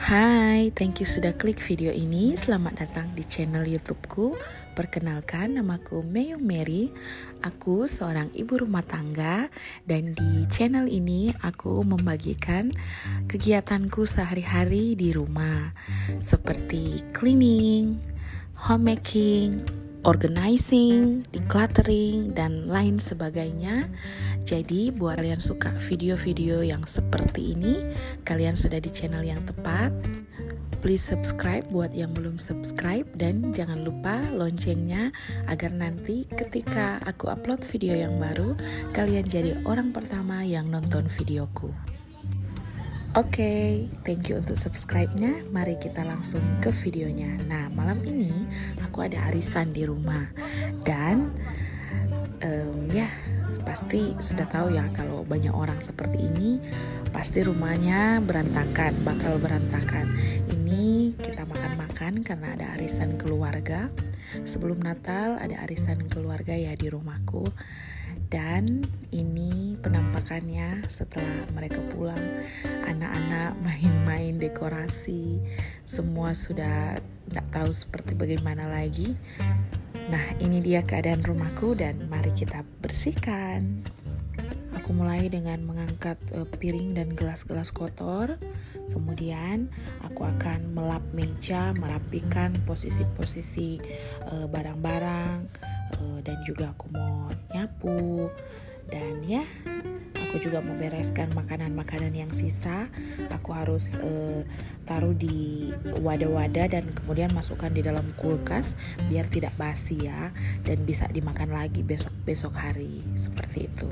Hai, thank you sudah klik video ini. Selamat datang di channel YouTubeku. Perkenalkan, namaku Meyung Mary. Aku seorang ibu rumah tangga dan di channel ini aku membagikan kegiatanku sehari-hari di rumah seperti cleaning, homemaking, organizing, decluttering, dan lain sebagainya. Jadi buat kalian suka video-video yang seperti ini, kalian sudah di channel yang tepat. Please subscribe buat yang belum subscribe dan jangan lupa loncengnya agar nanti ketika aku upload video yang baru, kalian jadi orang pertama yang nonton videoku. Oke, thank you untuk subscribe-nya. Mari kita langsung ke videonya. Nah, malam ini aku ada arisan di rumah. Dan pasti sudah tahu ya kalau banyak orang seperti ini, pasti rumahnya bakal berantakan. Ini kita makan-makan karena ada arisan keluarga. Sebelum Natal ada arisan keluarga ya di rumahku. Dan ini penampakannya setelah mereka pulang. Anak-anak main-main dekorasi, semua sudah tidak tahu seperti bagaimana lagi. Nah, ini dia keadaan rumahku dan mari kita bersihkan. Aku mulai dengan mengangkat piring dan gelas-gelas kotor. Kemudian aku akan melap meja, merapikan posisi-posisi barang-barang, dan juga aku mau nyapu. Dan ya, aku juga membereskan makanan-makanan yang sisa. Aku harus taruh di wadah-wadah dan kemudian masukkan di dalam kulkas biar tidak basi ya, dan bisa dimakan lagi besok hari, seperti itu.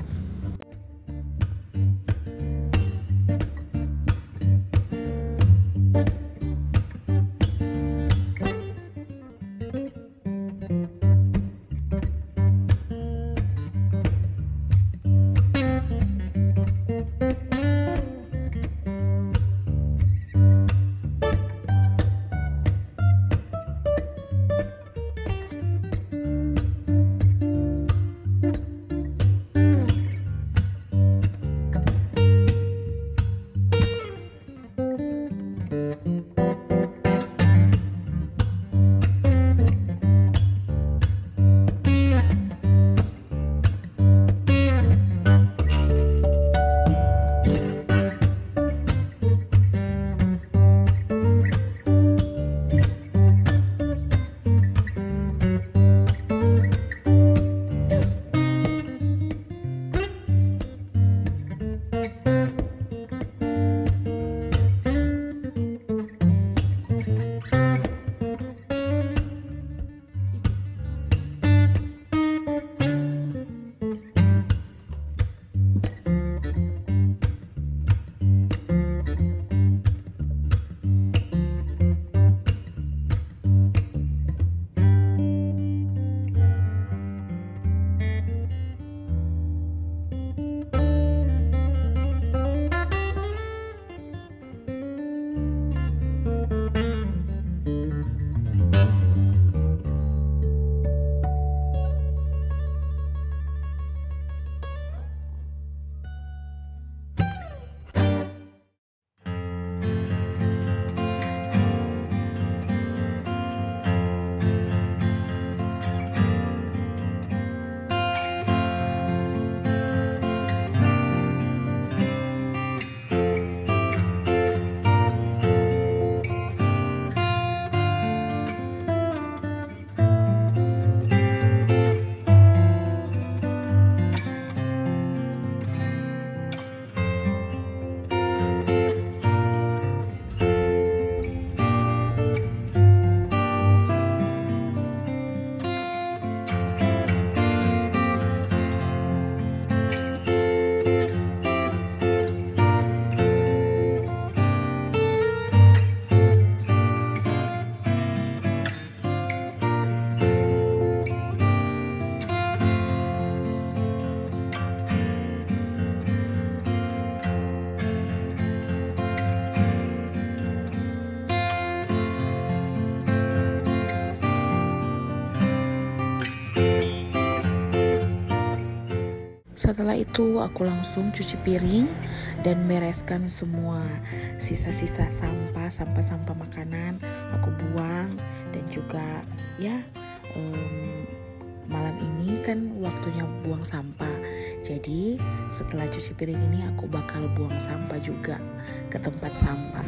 Setelah itu aku langsung cuci piring dan bereskan semua sisa-sisa sampah makanan aku buang. Dan juga ya malam ini kan waktunya buang sampah. Jadi setelah cuci piring ini aku bakal buang sampah juga ke tempat sampah.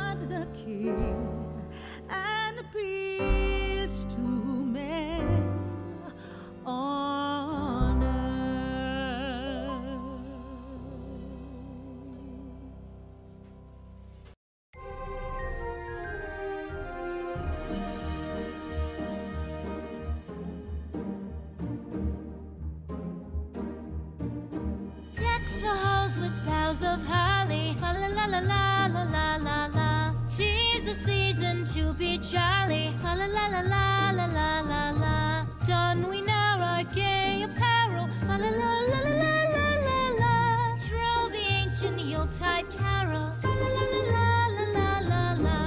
and peace to men. boughs of holly. Fa la la la la la la la la. 'Tis the season to be jolly. Fa la la la la la la la la. Don we now our gay apparel. Fa la la la la la la la la. Troll the ancient Yuletide carol. Fa la la la la la la la la.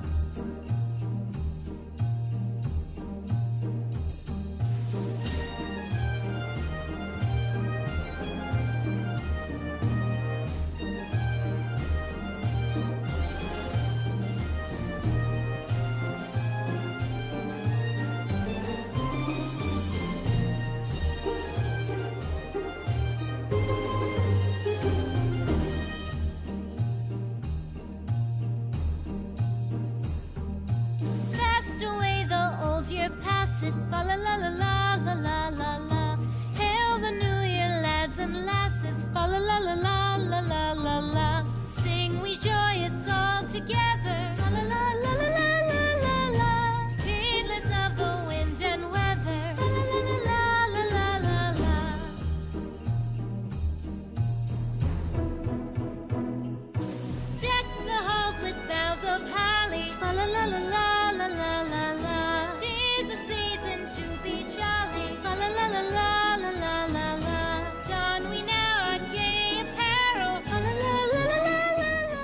Passes, fa la la la la la la la la. Hail the new year, lads and lasses, fa la la la la la la la la. Sing we joyous all together, fa la la la la la la la la. Heedless of the wind and weather, fa la la la la la la la la. Deck the halls with boughs of holly, fa la la la la la la la la. To be jolly, fa la la la la la la la la. Don we now our gay apparel, fa la la la la la la la.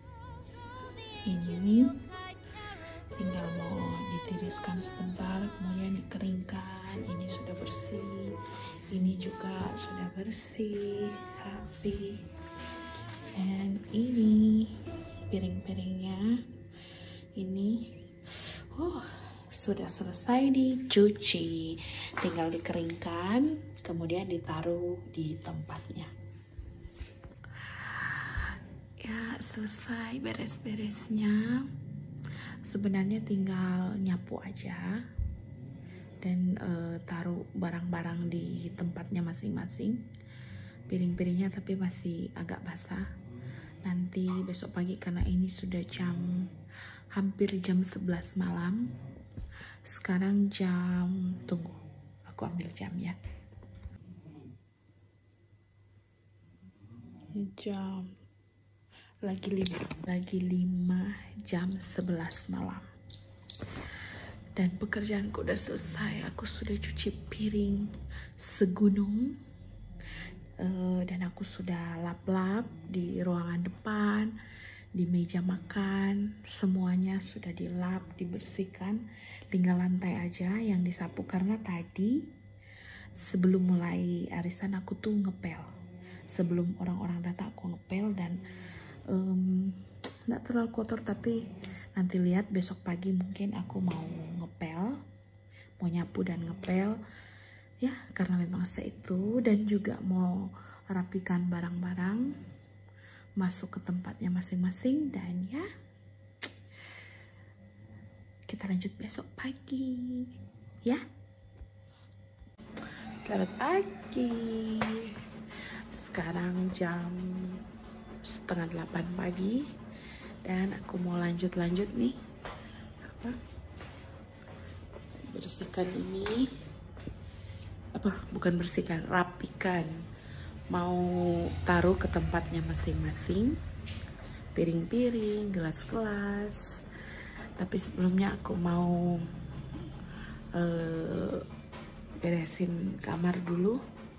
Ini tinggal mau ditiriskan sebentar, kemudian dikeringkan. Ini sudah bersih, ini juga sudah bersih, rapi. Dan ini piring-piringnya, ini sudah selesai dicuci, tinggal dikeringkan, kemudian ditaruh di tempatnya. Ya, selesai beres-beresnya. Sebenarnya tinggal nyapu aja dan taruh barang-barang di tempatnya masing-masing. Piring-piringnya tapi masih agak basah. Nanti besok pagi, karena ini sudah hampir jam 11 malam. Sekarang tunggu, aku ambil jam ya. Jam lagi 5 jam 11 malam. Dan pekerjaanku udah selesai. Aku sudah cuci piring segunung. Dan aku sudah lap-lap di ruangan depan, di meja makan, semuanya sudah dilap, dibersihkan. Tinggal lantai aja yang disapu, karena tadi sebelum mulai arisan aku tuh ngepel. Sebelum orang-orang datang aku ngepel, dan nggak terlalu kotor, tapi nanti lihat besok pagi mungkin aku mau ngepel, mau nyapu dan ngepel ya, karena memang itu. Dan juga mau rapikan barang-barang masuk ke tempatnya masing-masing. Dan ya, kita lanjut besok pagi ya. Selamat pagi. Sekarang jam 7:30 pagi dan aku mau lanjut nih bersihkan ini, bukan bersihkan, rapikan, mau taruh ke tempatnya masing-masing, piring-piring, gelas-gelas. Tapi sebelumnya aku mau beresin kamar dulu.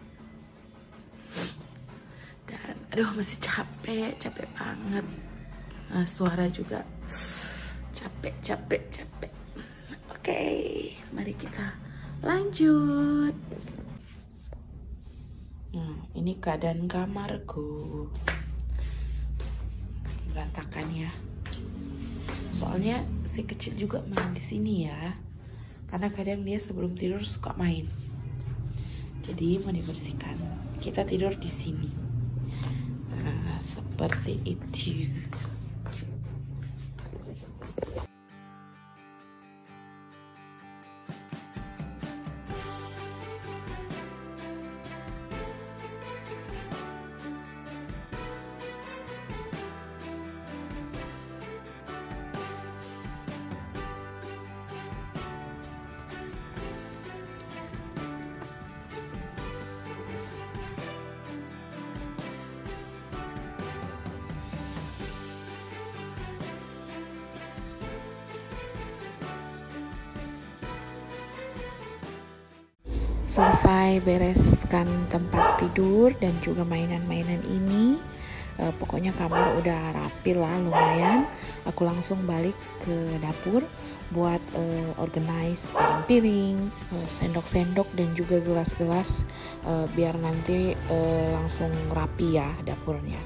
Dan aduh, masih capek banget. Nah, suara juga capek. Oke, mari kita lanjut. Nah, ini keadaan kamarku. Berantakan ya. Soalnya si kecil juga main di sini ya. Karena kadang dia sebelum tidur suka main. Jadi mau dibersihkan. Kita tidur di sini. Nah, seperti itu. Selesai bereskan tempat tidur dan juga mainan-mainan ini, pokoknya kamar udah rapi lah lumayan. Aku langsung balik ke dapur buat organize piring-piring, sendok-sendok dan juga gelas-gelas, biar nanti langsung rapi ya dapurnya.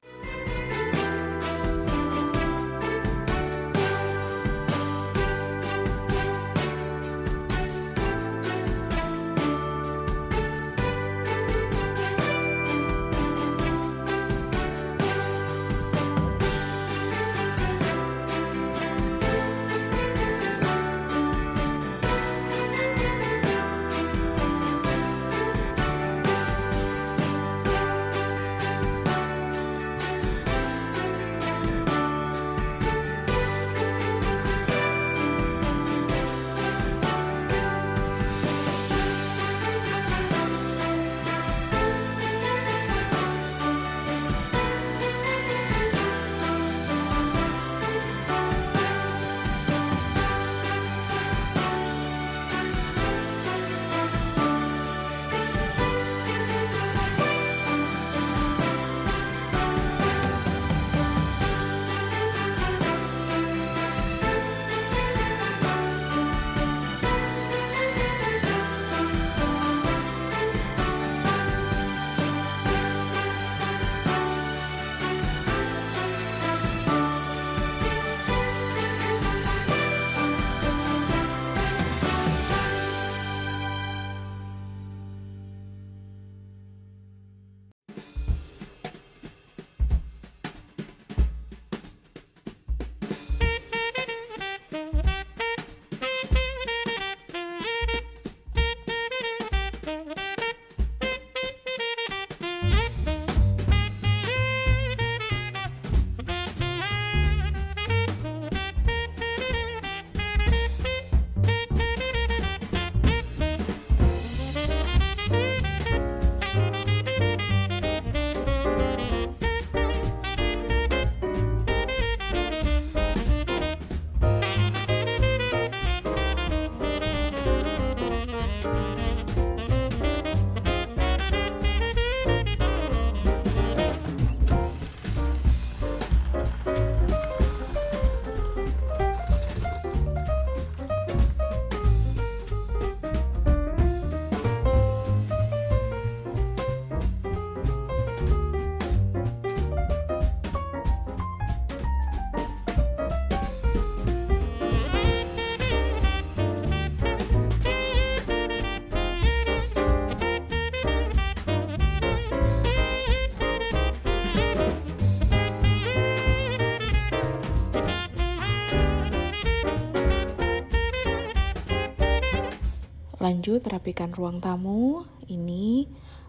Lanjut rapikan ruang tamu. Ini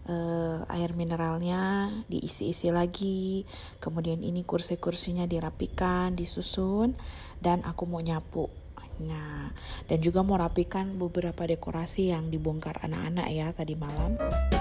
air mineralnya diisi-isi lagi. Kemudian ini kursi-kursinya dirapikan, disusun, dan aku mau nyapu. Nah, dan juga mau rapikan beberapa dekorasi yang dibongkar anak-anak ya tadi malam.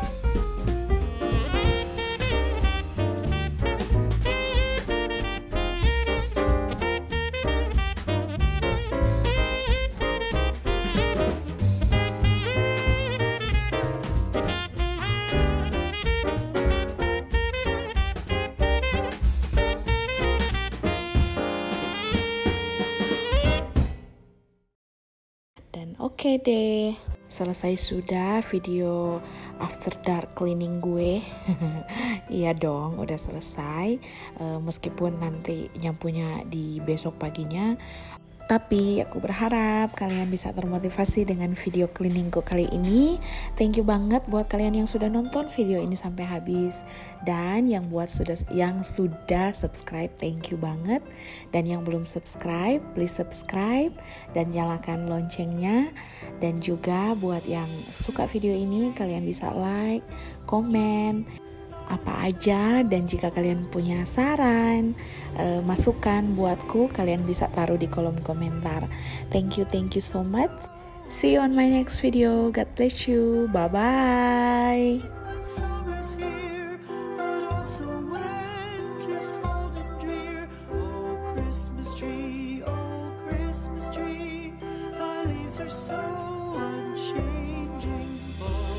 Oke deh, selesai sudah video after dark cleaning gue. Iya dong, udah selesai. Meskipun nanti nyampunya di besok paginya, tapi aku berharap kalian bisa termotivasi dengan video cleaningku kali ini. Thank you banget buat kalian yang sudah nonton video ini sampai habis, dan yang sudah subscribe, thank you banget. Dan yang belum subscribe, please subscribe dan nyalakan loncengnya. Dan juga buat yang suka video ini, kalian bisa like, komen apa aja, dan jika kalian punya saran, masukan buatku, kalian bisa taruh di kolom komentar. Thank you so much. See you on my next video. God bless you. Bye bye. Summer's here, but also winter's cold and drear. Oh, Christmas tree, thy leaves are so unchanging.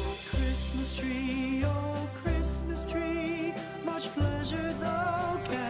tree, oh Christmas tree, much pleasure thou canst